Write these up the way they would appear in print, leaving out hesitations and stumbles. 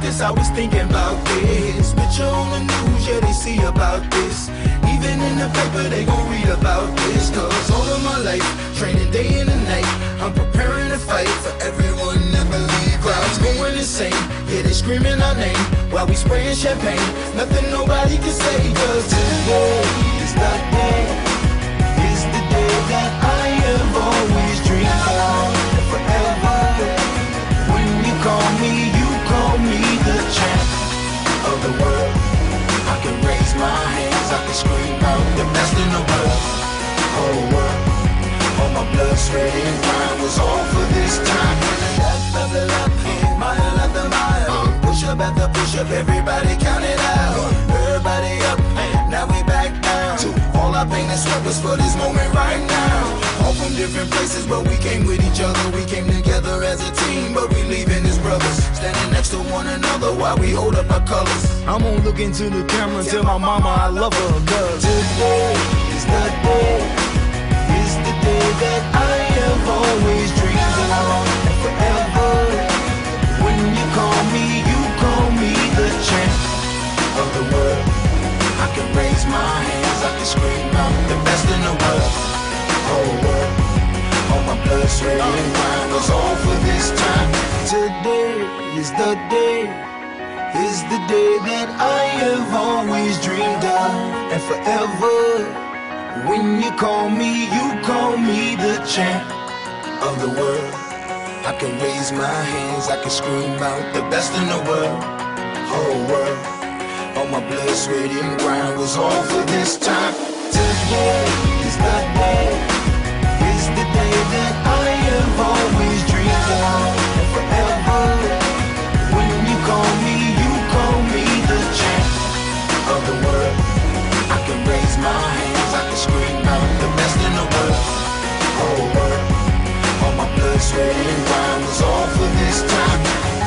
this, I was thinking about this. Picture on the news, yeah, they see about this. Even in the paper, they gon' read about this. Cause all of my life, training day and night, I'm preparing to fight for everyone that believe. Crowds going insane, yeah, they screaming our name while we spraying champagne. Nothing nobody can say, cause today is the day. Is the day that I have always dreamed of. Forever, when you call me the champ of the world. I can raise my hands, I can scream out the best in the world. Whole world, all my blood, sweat, and grind was all for this time. Lap after lap, mile after mile, push up after push up, everybody count it out. Everybody up, now we back down. All our pain and sweat was for this moment right now. All from different places, but we came with each other. We came together as a team, but we leaving as brothers. Standing next to one another while we hold up our colors. I'm gonna look into the camera and tell my mama I love her. Cause today is the day. Is the day that I have always dreamed of. And forever, when you call me the champ of the world. I can raise my hands, I can scream out the best in the world. Whole world, all my blood, sweat, and grind was all for this time. Today is the day. Is the day that I have always dreamed of. And forever, when you call me the champ of the world. I can raise my hands, I can scream out the best in the world. Whole world, all my blood, sweat, and grind was all for this time. Today is the day. Is the day that I have always dreamed of. And forever, when you call me the champ of the world. I can raise my hands, I can scream out the best in the world. Whole world, all my blood, sweat, and grind was all for this time.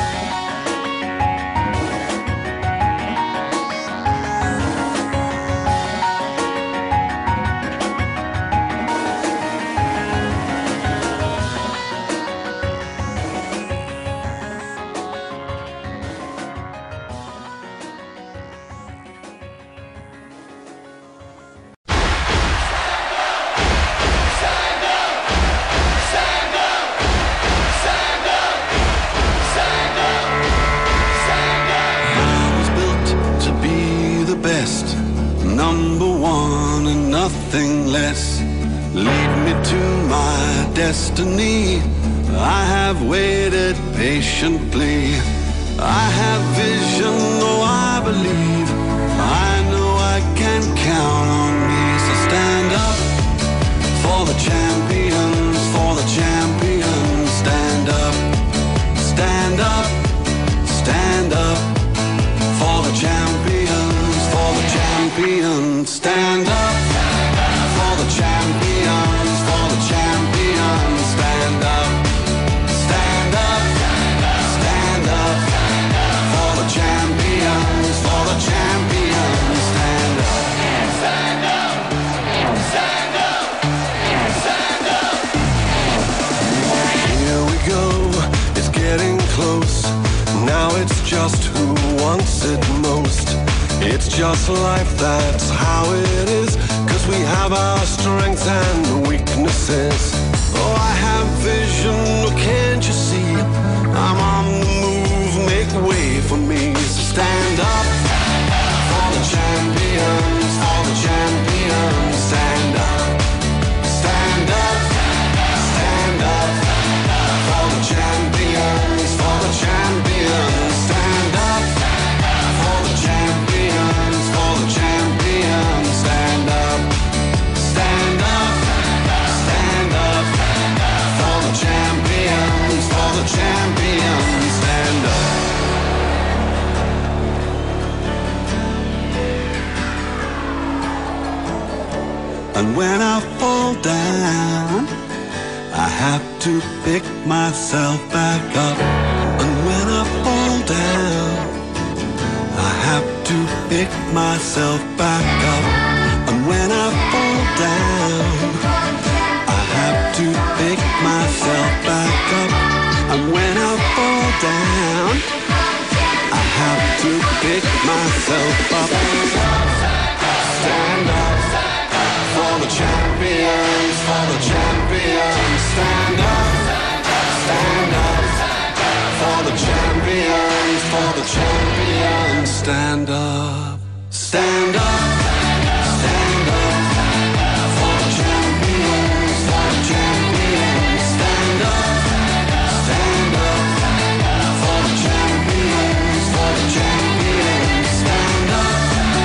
Destiny, I have waited patiently. I have vision, though I believe. I know I can count on me. So stand up for the champions, for the champions. Stand up, stand up, stand up for the champions, for the champions. Stand up for the champions, for the champions. Stand up, stand up, stand up for the champions, for the champions. Stand up, stand up, stand up, stand up. Here we go, it's getting close. Now it's just who wants it most. It's just life, that's how it is. 'Cause we have our strengths and weaknesses. Oh, I have vision, oh, can't you see? I'm on the move, make way for me. So stand up for the champions, for the champions. Stand up, stand up, stand up for the champions, for the champions. Stand up for the champions, for the champions. Stand up, stand up, stand up for the champions, for the champions. Stand up. And when I fall down, I have to pick myself back up. And when I fall down, I have to pick myself back up. And when I fall down, I have to pick myself back up. And when I fall down, I to pick myself up. Stand up for the champions, for the champions. Stand up for the champions, for the champions. Stand up, stand up, stand up for the champions, for the champions. Stand up for the champions, for the champions. Stand up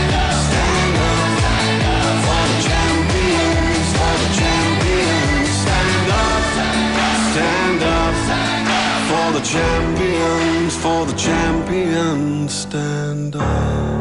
for the champions, for the champions. Stand up for the champions, for the champions. Stand up.